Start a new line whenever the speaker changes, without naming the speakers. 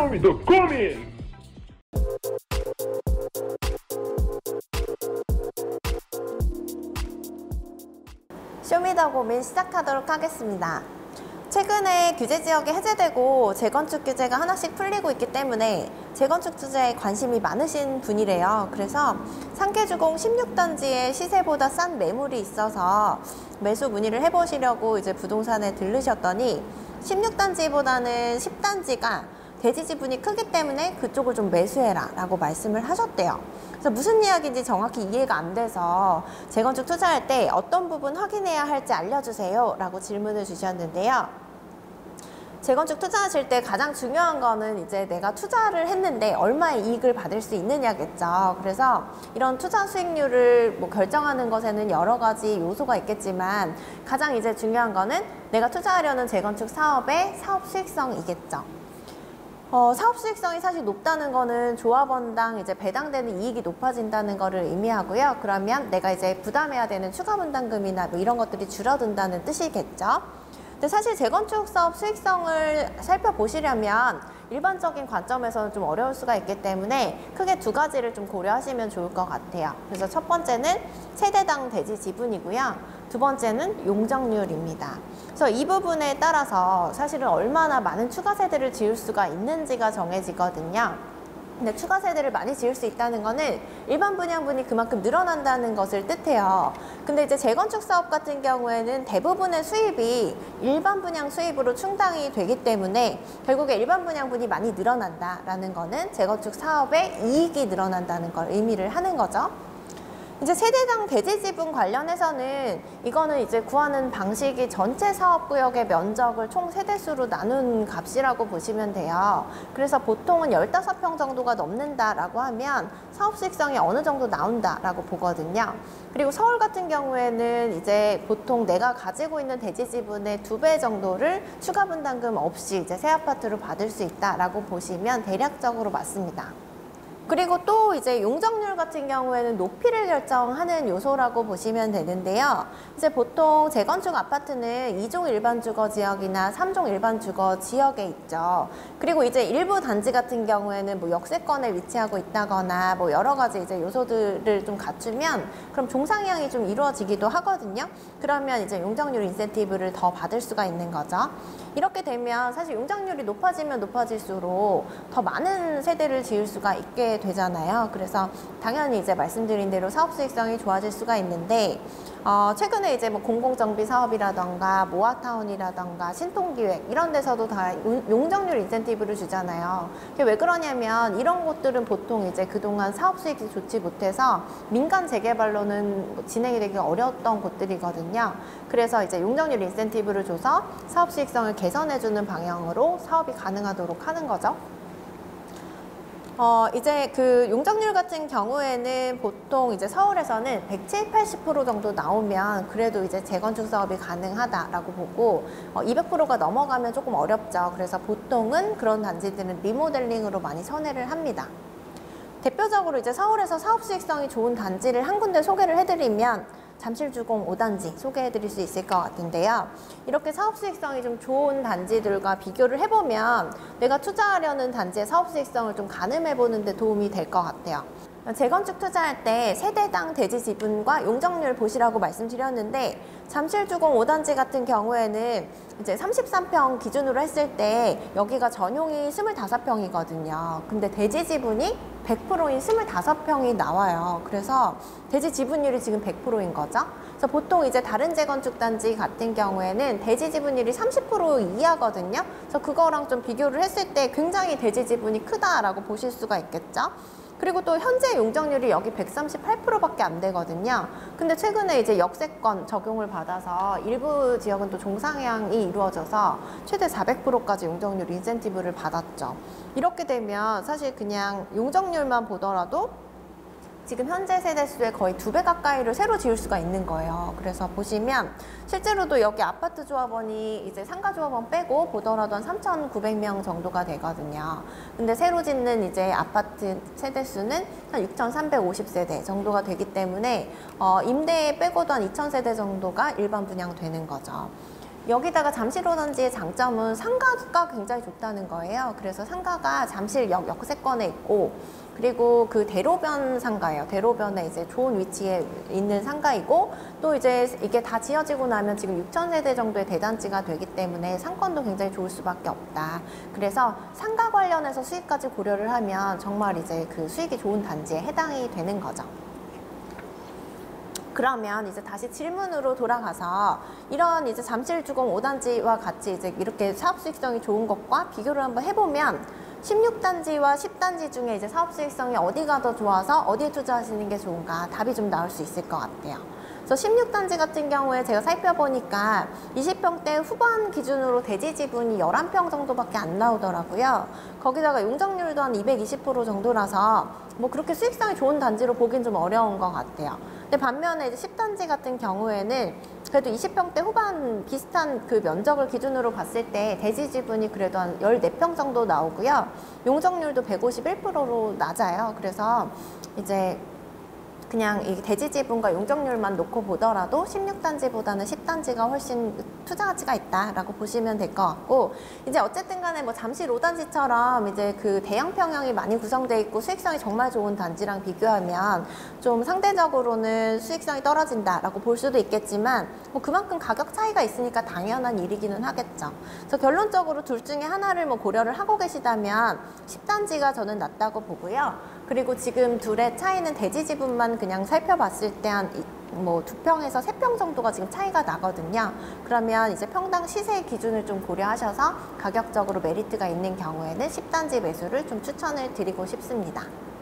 쇼미더 고민!
쇼미더 고민 시작하도록 하겠습니다. 최근에 규제 지역이 해제되고 재건축 규제가 하나씩 풀리고 있기 때문에 재건축 투자에 관심이 많으신 분이래요. 그래서 상계주공 16단지에 시세보다 싼 매물이 있어서 매수 문의를 해보시려고 이제 부동산에 들르셨더니 16단지보다는 10단지가 대지 지분이 크기 때문에 그쪽을 좀 매수해라 라고 말씀을 하셨대요. 그래서 무슨 이야기인지 정확히 이해가 안 돼서 재건축 투자할 때 어떤 부분 확인해야 할지 알려주세요 라고 질문을 주셨는데요. 재건축 투자하실 때 가장 중요한 거는 이제 내가 투자를 했는데 얼마의 이익을 받을 수 있느냐겠죠. 그래서 이런 투자 수익률을 결정하는 것에는 여러 가지 요소가 있겠지만 가장 이제 중요한 거는 내가 투자하려는 재건축 사업의 사업 수익성이겠죠. 사업 수익성이 사실 높다는 거는 조합원당 이제 배당되는 이익이 높아진다는 거를 의미하고요. 그러면 내가 이제 부담해야 되는 추가 분담금이나 뭐 이런 것들이 줄어든다는 뜻이겠죠. 근데 사실 재건축 사업 수익성을 살펴보시려면 일반적인 관점에서는 좀 어려울 수가 있기 때문에 크게 두 가지를 좀 고려하시면 좋을 것 같아요. 그래서 첫 번째는 세대당 대지 지분이고요. 두 번째는 용적률입니다. 그래서 이 부분에 따라서 사실은 얼마나 많은 추가 세대를 지을 수가 있는지가 정해지거든요. 근데 추가 세대를 많이 지을 수 있다는 거는 일반 분양분이 그만큼 늘어난다는 것을 뜻해요. 근데 이제 재건축 사업 같은 경우에는 대부분의 수입이 일반 분양 수입으로 충당이 되기 때문에 결국에 일반 분양분이 많이 늘어난다라는 거는 재건축 사업의 이익이 늘어난다는 걸 의미를 하는 거죠. 이제 세대당 대지 지분 관련해서는 이거는 이제 구하는 방식이 전체 사업구역의 면적을 총 세대수로 나눈 값이라고 보시면 돼요. 그래서 보통은 15평 정도가 넘는다라고 하면 사업 수익성이 어느 정도 나온다라고 보거든요. 그리고 서울 같은 경우에는 이제 보통 내가 가지고 있는 대지 지분의 2배 정도를 추가 분담금 없이 이제 새 아파트로 받을 수 있다라고 보시면 대략적으로 맞습니다. 그리고 또 이제 용적률 같은 경우에는 높이를 결정하는 요소라고 보시면 되는데요. 이제 보통 재건축 아파트는 2종 일반 주거 지역이나 3종 일반 주거 지역에 있죠. 그리고 이제 일부 단지 같은 경우에는 뭐 역세권에 위치하고 있다거나 뭐 여러 가지 이제 요소들을 좀 갖추면 그럼 종상이양이 좀 이루어지기도 하거든요. 그러면 이제 용적률 인센티브를 더 받을 수가 있는 거죠. 이렇게 되면 사실 용적률이 높아지면 높아질수록 더 많은 세대를 지을 수가 있게 되잖아요. 그래서 당연히 이제 말씀드린 대로 사업 수익성이 좋아질 수가 있는데 최근에 이제 뭐 공공정비 사업이라던가 모아타운이라던가 신통기획 이런 데서도 다 용적률 인센티브를 주잖아요. 그게 왜 그러냐면 이런 곳들은 보통 이제 그동안 사업 수익이 좋지 못해서 민간 재개발로는 진행이 되기 어려웠던 곳들이거든요. 그래서 이제 용적률 인센티브를 줘서 사업 수익성을 개선해주는 방향으로 사업이 가능하도록 하는 거죠. 이제 그 용적률 같은 경우에는 보통 이제 서울에서는 170, 80% 정도 나오면 그래도 이제 재건축 사업이 가능하다라고 보고 200%가 넘어가면 조금 어렵죠. 그래서 보통은 그런 단지들은 리모델링으로 많이 선회를 합니다. 대표적으로 이제 서울에서 사업 수익성이 좋은 단지를 한 군데 소개를 해드리면 잠실주공 5단지 소개해드릴 수 있을 것 같은데요. 이렇게 사업 수익성이 좀 좋은 단지들과 비교를 해보면 내가 투자하려는 단지의 사업 수익성을 좀 가늠해보는 데 도움이 될 것 같아요. 재건축 투자할 때 세대당 대지 지분과 용적률 보시라고 말씀드렸는데 잠실주공 5단지 같은 경우에는 이제 33평 기준으로 했을 때 여기가 전용이 25평이거든요. 근데 대지 지분이 100%인 25평이 나와요. 그래서 대지 지분율이 지금 100%인 거죠. 그래서 보통 이제 다른 재건축 단지 같은 경우에는 대지 지분율이 30% 이하거든요. 그래서 그거랑 좀 비교를 했을 때 굉장히 대지 지분이 크다라고 보실 수가 있겠죠. 그리고 또 현재 용적률이 여기 138%밖에 안 되거든요. 근데 최근에 이제 역세권 적용을 받아서 일부 지역은 또 종상향이 이루어져서 최대 400%까지 용적률 인센티브를 받았죠. 이렇게 되면 사실 그냥 용적률만 보더라도 지금 현재 세대수의 거의 2배 가까이를 새로 지을 수가 있는 거예요. 그래서 보시면 실제로도 여기 아파트 조합원이 이제 상가 조합원 빼고 보더라도 한 3,900명 정도가 되거든요. 근데 새로 짓는 이제 아파트 세대수는 한 6,350세대 정도가 되기 때문에 임대 빼고도 한 2,000세대 정도가 일반 분양되는 거죠. 여기다가 잠실 5단지의 장점은 상가가 굉장히 좋다는 거예요. 그래서 상가가 잠실역 역세권에 있고, 그리고 그 대로변 상가예요. 대로변에 이제 좋은 위치에 있는 상가이고, 또 이제 이게 다 지어지고 나면 지금 6,000세대 정도의 대단지가 되기 때문에 상권도 굉장히 좋을 수밖에 없다. 그래서 상가 관련해서 수익까지 고려를 하면 정말 이제 그 수익이 좋은 단지에 해당이 되는 거죠. 그러면 이제 다시 질문으로 돌아가서 이런 이제 잠실주공 5단지와 같이 이제 이렇게 사업 수익성이 좋은 것과 비교를 한번 해보면 16단지와 10단지 중에 이제 사업 수익성이 어디가 더 좋아서 어디에 투자하시는 게 좋은가 답이 좀 나올 수 있을 것 같아요. 그래서 16단지 같은 경우에 제가 살펴보니까 20평대 후반 기준으로 대지 지분이 11평 정도밖에 안 나오더라고요. 거기다가 용적률도 한 220% 정도라서 뭐 그렇게 수익성이 좋은 단지로 보긴 좀 어려운 것 같아요. 근데 반면에 이제 10단지 같은 경우에는 그래도 20평대 후반 비슷한 그 면적을 기준으로 봤을 때 대지 지분이 그래도 한 14평 정도 나오고요. 용적률도 151%로 낮아요. 그래서 이제 그냥 이 대지 지분과 용적률만 놓고 보더라도 16단지보다는 10단지가 훨씬 투자 가치가 있다라고 보시면 될 것 같고, 이제 어쨌든 간에 뭐 잠실 5단지처럼 이제 그 대형 평형이 많이 구성되어 있고 수익성이 정말 좋은 단지랑 비교하면 좀 상대적으로는 수익성이 떨어진다라고 볼 수도 있겠지만, 뭐 그만큼 가격 차이가 있으니까 당연한 일이기는 하겠죠. 그래서 결론적으로 둘 중에 하나를 뭐 고려를 하고 계시다면 10단지가 저는 낫다고 보고요. 그리고 지금 둘의 차이는 대지 지분만 그냥 살펴봤을 때 한 뭐 2평에서 3평 정도가 지금 차이가 나거든요. 그러면 이제 평당 시세 기준을 좀 고려하셔서 가격적으로 메리트가 있는 경우에는 10단지 매수를 좀 추천을 드리고 싶습니다.